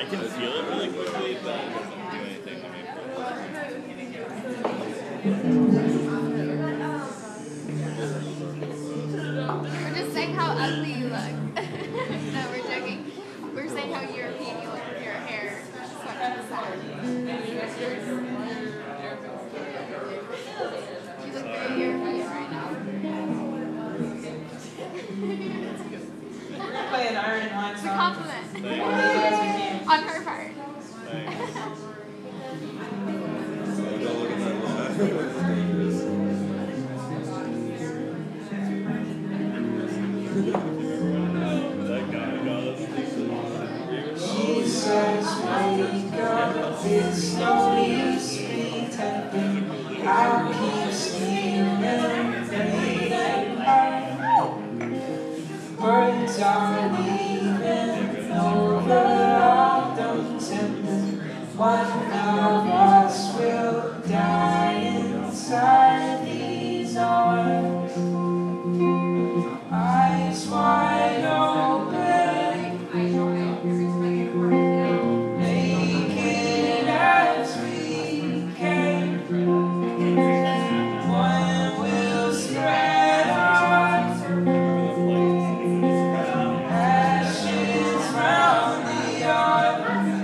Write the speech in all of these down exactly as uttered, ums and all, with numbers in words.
can feel it really quickly, but it doesn't do anything to me. We're just saying how ugly you look. No, we're joking. We're saying how European you look with your hair swept to the side. You look very European right now. We're gonna play an Iron Man It's a song. compliment. Thanks. On her part. Thanks. That guy got us. She says, wake up, it's no use pretending. I'll keep stealing, breathing hard. Birds are leaving over all those ends. One of us will die inside these arms. Eyes wide open, naked as we can. One will spread our ashes round the yard.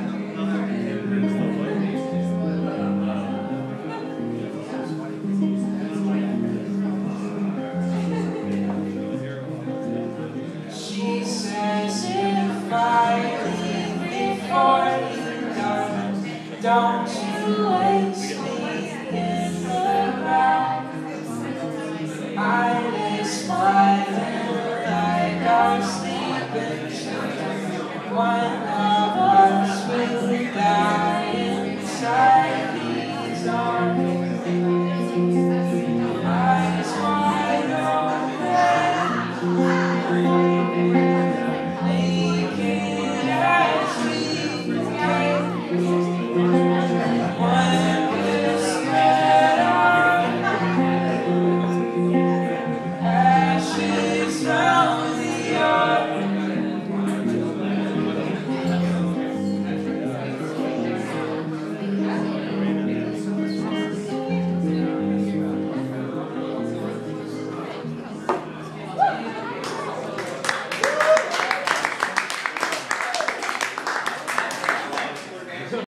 She says if I leave before you come, don't you waste me in the ground. I lay smiling like our sleeping children. One